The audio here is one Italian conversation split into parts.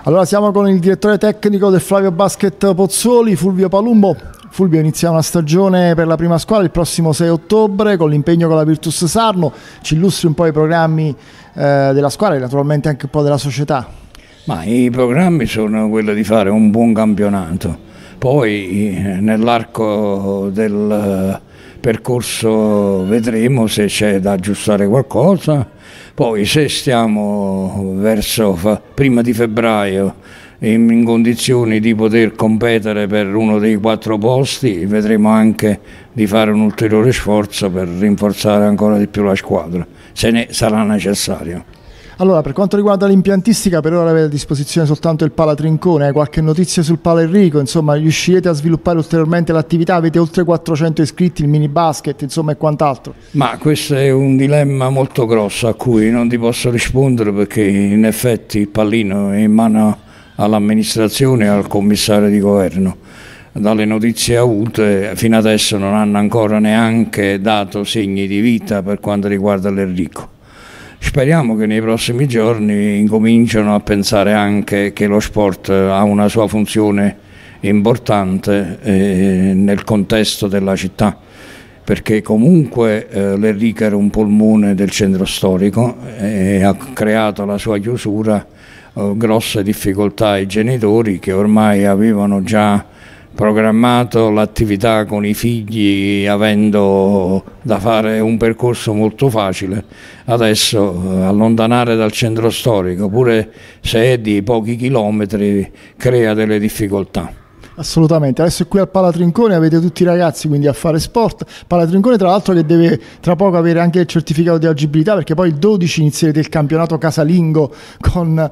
Allora siamo con il direttore tecnico del Flavio Basket Pozzuoli, Fulvio Palumbo. Fulvio, inizia una stagione per la prima squadra il prossimo 6 ottobre con l'impegno con la Virtus Sarno. Ci illustri un po' i programmi della squadra e naturalmente anche un po' della società. Ma i programmi sono quelli di fare un buon campionato, poi nell'arco del percorso vedremo se c'è da aggiustare qualcosa, poi se stiamo verso prima di febbraio in condizioni di poter competere per uno dei 4 posti, vedremo anche di fare un ulteriore sforzo per rinforzare ancora di più la squadra, se ne sarà necessario. Allora, per quanto riguarda l'impiantistica, per ora avete a disposizione soltanto il Pala Trincone, qualche notizia sul Pala Enrico, insomma riuscirete a sviluppare ulteriormente l'attività, avete oltre 400 iscritti, il mini basket, insomma, e quant'altro? Ma questo è un dilemma molto grosso a cui non ti posso rispondere, perché in effetti il pallino è in mano all'amministrazione e al commissario di governo. Dalle notizie avute fino adesso non hanno ancora neanche dato segni di vita per quanto riguarda l'Enrico. Speriamo che nei prossimi giorni incominciano a pensare anche che lo sport ha una sua funzione importante nel contesto della città, perché comunque l'Enrico era un polmone del centro storico e ha creato la sua chiusura grosse difficoltà ai genitori che ormai avevano già programmato l'attività con i figli avendo da fare un percorso molto facile. Adesso allontanare dal centro storico, pure se è di pochi chilometri, crea delle difficoltà. Assolutamente, adesso qui al Pala Trincone avete tutti i ragazzi quindi a fare sport. Pala Trincone tra l'altro che deve tra poco avere anche il certificato di agibilità, perché poi il 12 inizierete il campionato casalingo con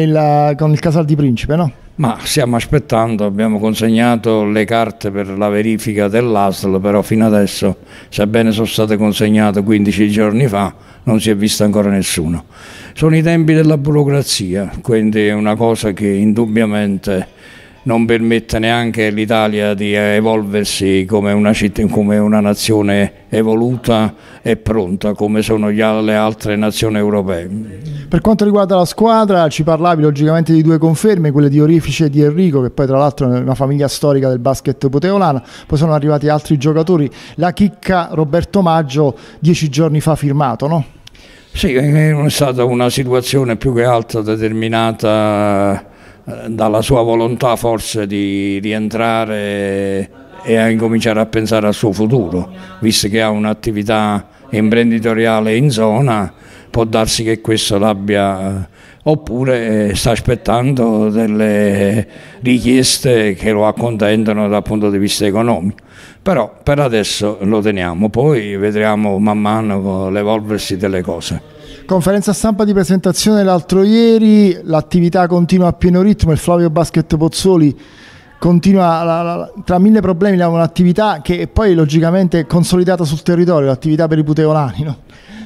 il Casal di Principe, no? Ma stiamo aspettando, abbiamo consegnato le carte per la verifica dell'ASL, però fino adesso, sebbene sono state consegnate 15 giorni fa, non si è visto ancora nessuno. Sono i tempi della burocrazia, quindi è una cosa che indubbiamente non permette neanche all'Italia di evolversi come una città, come una nazione evoluta e pronta come sono le altre nazioni europee. Per quanto riguarda la squadra, ci parlavi logicamente di 2 conferme, quelle di Orifice e di Enrico, che poi tra l'altro è una famiglia storica del basket puteolano, poi sono arrivati altri giocatori, la chicca Roberto Maggio 10 giorni fa firmato, no? Sì, è stata una situazione più che altro determinata dalla sua volontà forse di rientrare e a incominciare a pensare al suo futuro, visto che ha un'attività imprenditoriale in zona, può darsi che questo l'abbia, oppure sta aspettando delle richieste che lo accontentano dal punto di vista economico, però per adesso lo teniamo, poi vedremo man mano l'evolversi delle cose. Conferenza stampa di presentazione l'altro ieri, l'attività continua a pieno ritmo, il Flavio Basket Pozzuoli continua tra mille problemi un'attività che poi logicamente è consolidata sul territorio, l'attività per i puteolani, no?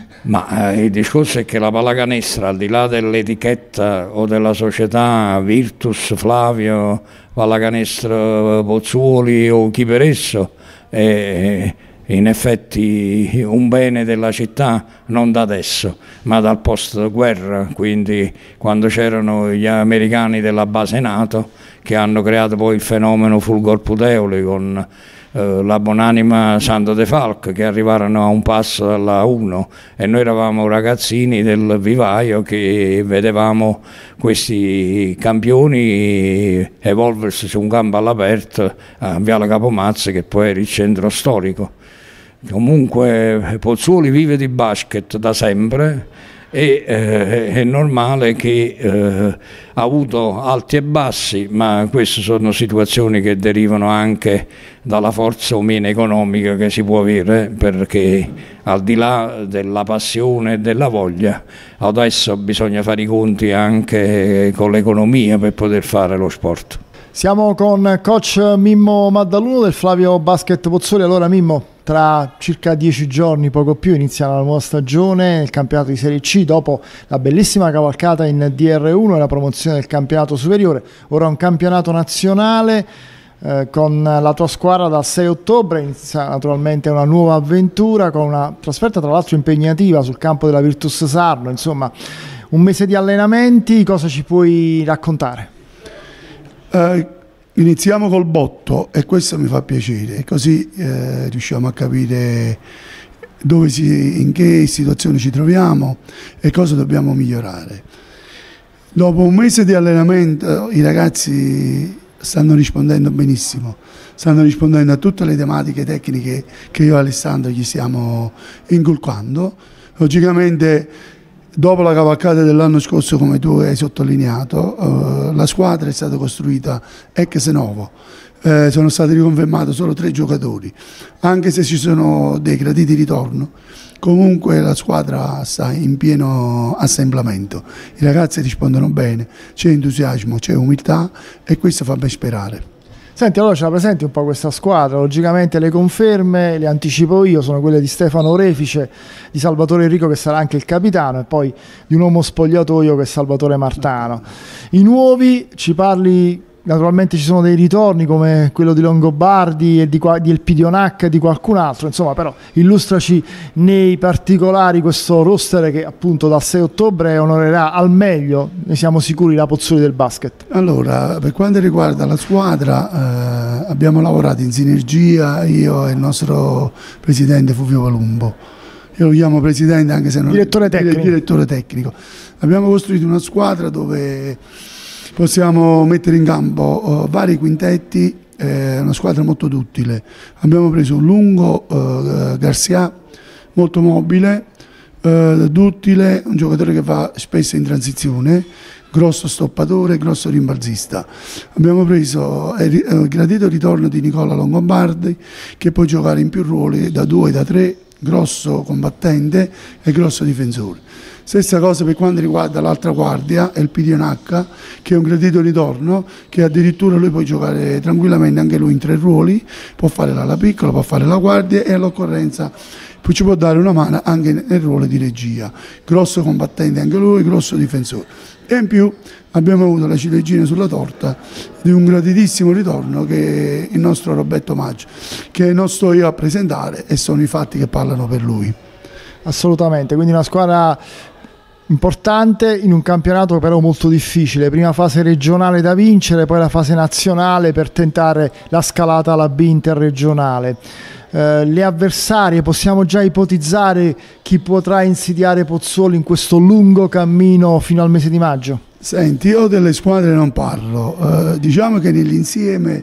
Ma il discorso è che la pallacanestro, al di là dell'etichetta o della società Virtus, Flavio, Pallacanestro Pozzuoli o chi per esso, è in effetti un bene della città non da adesso ma dal post guerra, quindi quando c'erano gli americani della base NATO che hanno creato poi il fenomeno Fulgor Puteoli con la buonanima Santo De Falco, che arrivarono a un passo dalla 1 e noi eravamo ragazzini del vivaio che vedevamo questi campioni evolversi su un campo all'aperto a Viale Capomazzi, che poi era il centro storico. Comunque Pozzuoli vive di basket da sempre e è normale che ha avuto alti e bassi, ma queste sono situazioni che derivano anche dalla forza o meno economica che si può avere, perché al di là della passione e della voglia adesso bisogna fare i conti anche con l'economia per poter fare lo sport. Siamo con coach Mimmo Maddaluno del Flavio Basket Pozzuoli. Allora Mimmo, tra circa 10 giorni, poco più, inizia la nuova stagione, il campionato di Serie C, dopo la bellissima cavalcata in DR1 e la promozione del campionato superiore. Ora un campionato nazionale con la tua squadra dal 6 ottobre, inizia naturalmente una nuova avventura con una trasferta tra l'altro impegnativa sul campo della Virtus Sarno, insomma un mese di allenamenti, cosa ci puoi raccontare? Iniziamo col botto e questo mi fa piacere, così riusciamo a capire in che situazione ci troviamo e cosa dobbiamo migliorare. Dopo un mese di allenamento i ragazzi stanno rispondendo benissimo, stanno rispondendo a tutte le tematiche tecniche che io e Alessandro gli stiamo inculcando. Logicamente dopo la cavalcata dell'anno scorso, come tu hai sottolineato, la squadra è stata costruita ex novo. Sono stati riconfermati solo 3 giocatori, anche se ci sono dei graditi ritorno. Comunque la squadra sta in pieno assemblamento, i ragazzi rispondono bene, c'è entusiasmo, c'è umiltà e questo fa ben sperare. Senti, allora ce la presenti un po' questa squadra? Logicamente le conferme, le anticipo io, sono quelle di Stefano Refice, di Salvatore Enrico che sarà anche il capitano e poi di un uomo spogliatoio che è Salvatore Martano. I nuovi, ci parli, naturalmente ci sono dei ritorni come quello di Longobardi e di Elpidionac e di qualcun altro, insomma, però illustraci nei particolari questo roster che appunto dal 6 ottobre onorerà al meglio, ne siamo sicuri, la Pozzuoli del basket. Allora, per quanto riguarda la squadra, abbiamo lavorato in sinergia, io e il nostro presidente Fulvio Palumbo. Io lo chiamo presidente anche se non direttore tecnico. Abbiamo costruito una squadra dove possiamo mettere in campo vari quintetti, una squadra molto duttile. Abbiamo preso un lungo Garcia, molto mobile, duttile, un giocatore che va spesso in transizione, grosso stoppatore, grosso rimbalzista. Abbiamo preso il gradito ritorno di Nicola Longobardi, che può giocare in più ruoli, da 2 da 3, grosso combattente e grosso difensore. Stessa cosa per quanto riguarda l'altra guardia, Elpidionac, che è un gradito ritorno, che addirittura lui può giocare tranquillamente anche lui in 3 ruoli, può fare l'ala piccola, può fare la guardia e all'occorrenza ci può dare una mano anche nel ruolo di regia. Grosso combattente anche lui, grosso difensore. E in più abbiamo avuto la ciliegina sulla torta di un graditissimo ritorno che è il nostro Roberto Maggio, che non sto io a presentare e sono i fatti che parlano per lui. Assolutamente, quindi una squadra importante in un campionato però molto difficile, prima fase regionale da vincere, poi la fase nazionale per tentare la scalata alla B interregionale. Le avversarie, possiamo già ipotizzare chi potrà insidiare Pozzuoli in questo lungo cammino fino al mese di maggio? Senti, io delle squadre non parlo, diciamo che nell'insieme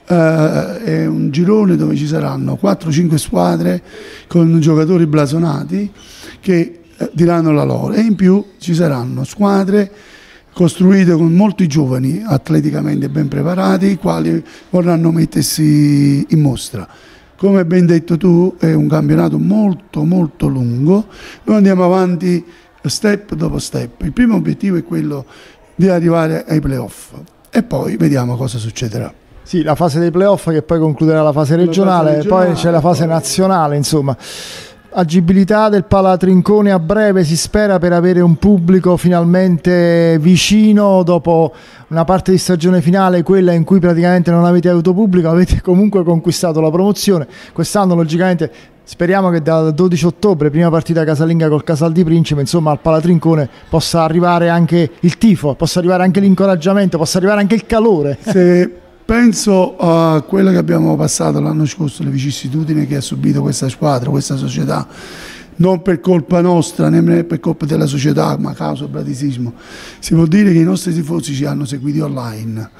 è un girone dove ci saranno 4-5 squadre con giocatori blasonati che diranno la loro, e in più ci saranno squadre costruite con molti giovani atleticamente ben preparati, i quali vorranno mettersi in mostra. Come ben detto tu, è un campionato molto molto lungo, noi andiamo avanti step dopo step. Il primo obiettivo è quello di arrivare ai playoff e poi vediamo cosa succederà. Sì, la fase dei playoff che poi concluderà la fase regionale, poi c'è la fase nazionale, insomma. Agibilità del Palatrincone a breve, si spera, per avere un pubblico finalmente vicino dopo una parte di stagione finale, quella in cui praticamente non avete avuto pubblico, avete comunque conquistato la promozione. Quest'anno logicamente speriamo che dal 12 ottobre, prima partita casalinga col Casal di Principe, insomma al Palatrincone possa arrivare anche il tifo, possa arrivare anche l'incoraggiamento, possa arrivare anche il calore. Se penso a quello che abbiamo passato l'anno scorso, le vicissitudini che ha subito questa squadra, questa società, non per colpa nostra né per colpa della società, ma a causa del bradisismo, si può dire che i nostri tifosi ci hanno seguiti online.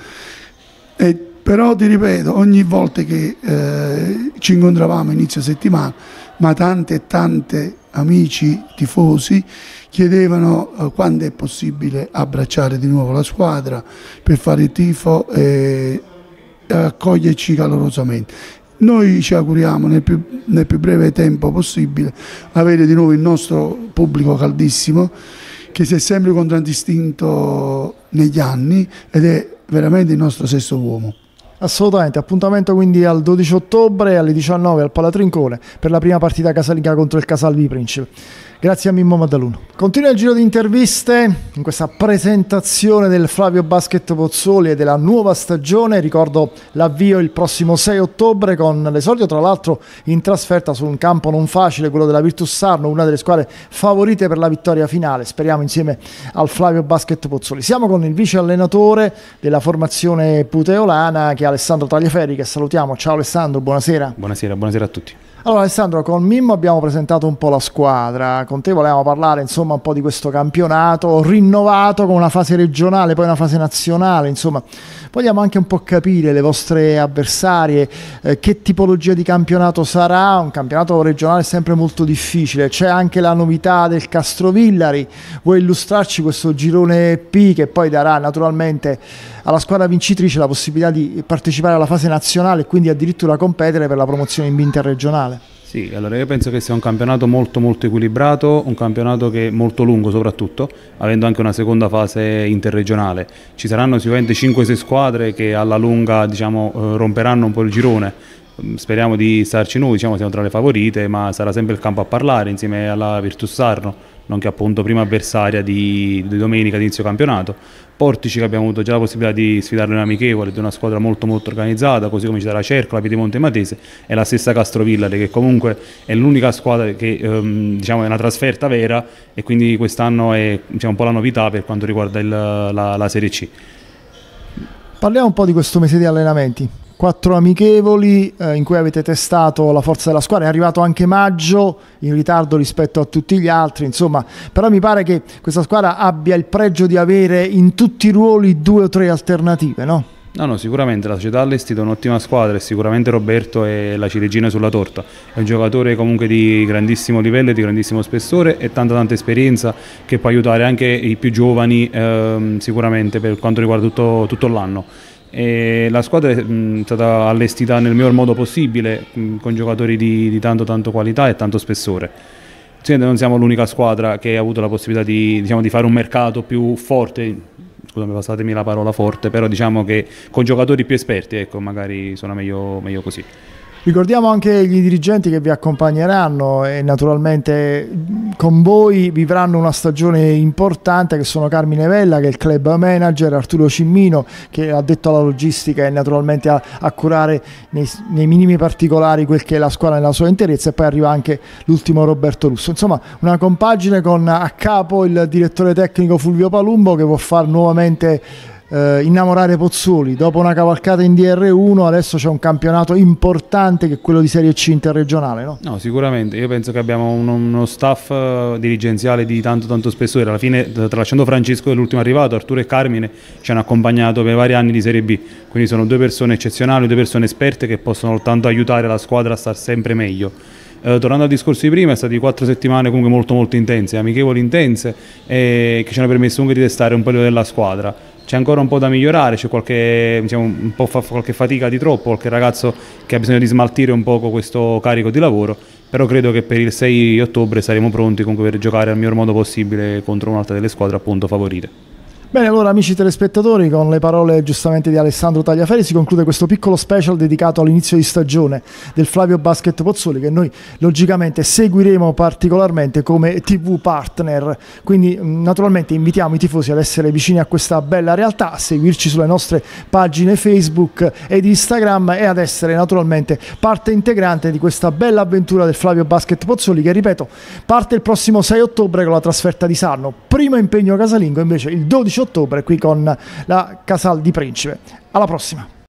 Però ti ripeto, ogni volta che ci incontravamo inizio settimana, ma tante e tante amici tifosi chiedevano quando è possibile abbracciare di nuovo la squadra per fare il tifo e accoglierci calorosamente. Noi ci auguriamo nel più breve tempo possibile avere di nuovo il nostro pubblico caldissimo, che si è sempre contraddistinto negli anni ed è veramente il nostro sesto uomo. Assolutamente, appuntamento quindi al 12 ottobre alle 19 al Palatrincone per la prima partita casalinga contro il Casal di Principe. Grazie a Mimmo Maddaluno. Continua il giro di interviste in questa presentazione del Flavio Basket Pozzuoli e della nuova stagione. Ricordo l'avvio il prossimo 6 ottobre con l'esordio tra l'altro in trasferta su un campo non facile, quello della Virtus Sarno, una delle squadre favorite per la vittoria finale, speriamo insieme al Flavio Basket Pozzuoli. Siamo con il vice allenatore della formazione puteolana, che è Alessandro Tagliaferri, che salutiamo. Ciao Alessandro, buonasera. Buonasera a tutti. Allora Alessandro, con Mimmo abbiamo presentato un po' la squadra, con te volevamo parlare insomma un po' di questo campionato rinnovato con una fase regionale, poi una fase nazionale, insomma vogliamo anche un po' capire le vostre avversarie, che tipologia di campionato sarà. Un campionato regionale è sempre molto difficile, c'è anche la novità del Castrovillari. Vuoi illustrarci questo girone P che poi darà naturalmente alla squadra vincitrice la possibilità di partecipare alla fase nazionale e quindi addirittura competere per la promozione in interregionale? Sì, allora io penso che sia un campionato molto equilibrato, un campionato che è molto lungo soprattutto, avendo anche una seconda fase interregionale. Ci saranno sicuramente 5-6 squadre che alla lunga romperanno un po' il girone. Speriamo di starci noi, siamo tra le favorite, ma sarà sempre il campo a parlare insieme alla Virtus Sarno, nonché appunto prima avversaria di domenica di inizio campionato. Portici, che abbiamo avuto già la possibilità di sfidarlo in amichevole, di una squadra molto organizzata, così come ci sarà Cerco, la Piedemonte Matese e la stessa Castrovillari, che comunque è l'unica squadra che è una trasferta vera, e quindi quest'anno è un po' la novità per quanto riguarda la Serie C. Parliamo un po' di questo mese di allenamenti. 4 amichevoli in cui avete testato la forza della squadra. È arrivato anche maggio in ritardo rispetto a tutti gli altri, insomma, però mi pare che questa squadra abbia il pregio di avere in tutti i ruoli 2 o 3 alternative, no? No, sicuramente la società ha allestito un'ottima squadra e sicuramente Roberto è la ciliegina sulla torta. È un giocatore comunque di grandissimo livello e di grandissimo spessore e tanta esperienza, che può aiutare anche i più giovani sicuramente per quanto riguarda tutto l'anno. E la squadra è stata allestita nel miglior modo possibile, con giocatori di tanto qualità e tanto spessore. Non siamo l'unica squadra che ha avuto la possibilità di fare un mercato più forte, scusami, passatemi la parola forte, però diciamo che con giocatori più esperti, ecco, magari suona meglio così. Ricordiamo anche gli dirigenti che vi accompagneranno e naturalmente con voi vivranno una stagione importante, che sono Carmine Vella, che è il club manager, Arturo Cimmino, che ha detto alla logistica e naturalmente a curare nei minimi particolari quel che è la squadra nella sua interezza, e poi arriva anche l'ultimo Roberto Russo. Insomma, una compagine con a capo il direttore tecnico Fulvio Palumbo, che può far nuovamente innamorare Pozzuoli. Dopo una cavalcata in DR1 adesso c'è un campionato importante che è quello di Serie C interregionale, no? No, sicuramente. Io penso che abbiamo uno staff dirigenziale di tanto spessore. Alla fine, tralasciando Francesco, l'ultimo arrivato, Arturo e Carmine ci hanno accompagnato per vari anni di Serie B, quindi sono 2 persone eccezionali, 2 persone esperte che possono soltanto aiutare la squadra a star sempre meglio. Tornando al discorso di prima, è state 4 settimane comunque molto intense, amichevoli intense, che ci hanno permesso comunque di testare un po' della squadra. C'è ancora un po' da migliorare, c'è qualche fatica di troppo, qualche ragazzo che ha bisogno di smaltire un po' questo carico di lavoro, però credo che per il 6 ottobre saremo pronti comunque per giocare al miglior modo possibile contro un'altra delle squadre appunto favorite. Bene, allora amici telespettatori, con le parole giustamente di Alessandro Tagliaferri si conclude questo piccolo special dedicato all'inizio di stagione del Flavio Basket Pozzuoli, che noi logicamente seguiremo particolarmente come TV partner, quindi naturalmente invitiamo i tifosi ad essere vicini a questa bella realtà, a seguirci sulle nostre pagine Facebook ed Instagram e ad essere naturalmente parte integrante di questa bella avventura del Flavio Basket Pozzuoli, che ripeto parte il prossimo 6 ottobre con la trasferta di Sarno. Primo impegno casalingo invece il 12 ottobre qui con la Casal di Principe. Alla prossima!